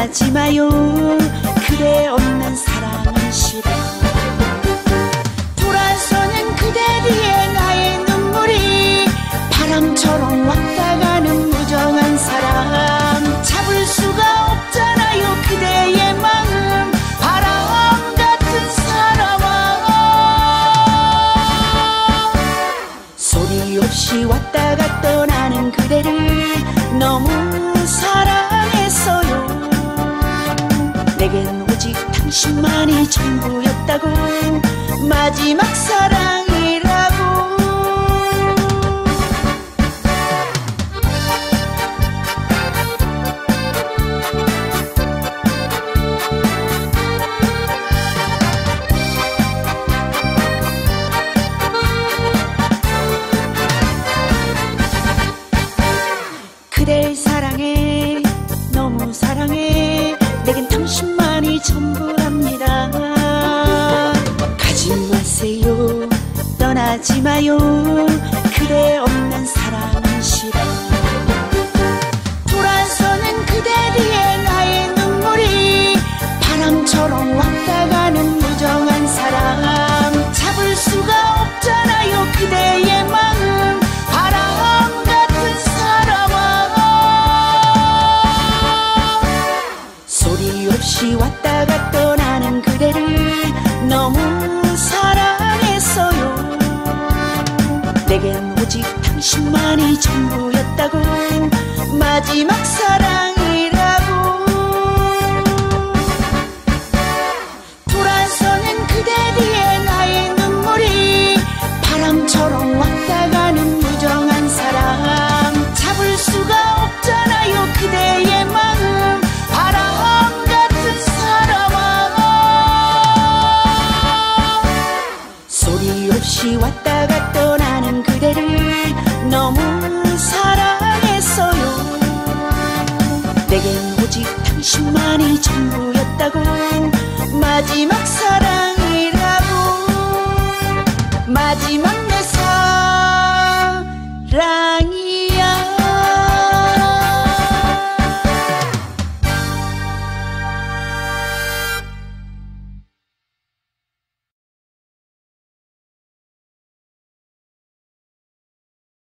떠나지 마요. 그대 없는 사랑은 싫어. 돌아서는 그대 뒤에 나의 눈물이 바람처럼 왔다 가는 무정한 사랑. 잡을 수가 없잖아요 그대의 마음. 바람 같은 사람아. 소리 없이 왔다가 떠나는 그대를 너무 사랑했어요. 내겐 오직 당신만이 전부였다고. 마지막 사랑이라고. 그댈 사랑해, 너무 사랑해. 내겐 당신만이 전부랍니다. 가지 마세요, 떠나지 마요. 그대 없는 사랑은 싫어. 돌아서는 그대 뒤에 나의 눈물이 바람처럼 왔다 가는 무정한 사랑. 잡을 수가 없잖아요 그대의 마음. 바람 같은 사람아. 소리 없이 왔다가 떠나는 그대를 너무 사랑했어요. 내겐 오직 당신만이 전부였다고. 마지막 사랑이라고. 돌아서는 그대 뒤에 나의 눈물이 바람처럼 왔다 가는 무정한 사랑. 잡을 수가 없잖아요 그대의 마음. 바람 같은 사람아. 소리 없이 왔다가 떠나는 그대를 너무 사랑했어요. 내겐 오직 당신만이 전부였다고. 마지막 사랑이라고. 마지막